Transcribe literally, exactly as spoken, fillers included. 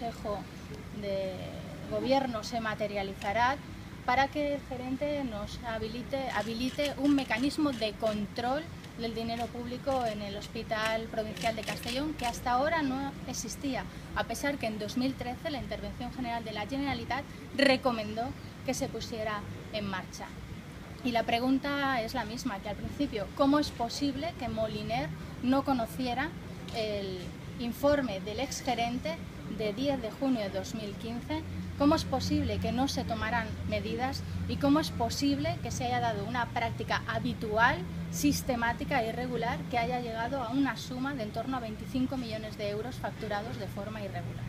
Consejo de Gobierno se materializará para que el gerente nos habilite, habilite un mecanismo de control del dinero público en el Hospital Provincial de Castellón, que hasta ahora no existía, a pesar que en dos mil trece la Intervención General de la Generalitat recomendó que se pusiera en marcha. Y la pregunta es la misma que al principio: ¿cómo es posible que Moliner no conociera el informe del exgerente de diez de junio de dos mil quince? ¿Cómo es posible que no se tomaran medidas? ¿Y cómo es posible que se haya dado una práctica habitual, sistemática e irregular, que haya llegado a una suma de en torno a veinticinco millones de euros facturados de forma irregular?